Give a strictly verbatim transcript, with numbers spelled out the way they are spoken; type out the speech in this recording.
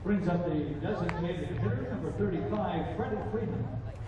brings up the designated hitter, number thirty-five, Freddie Freeman.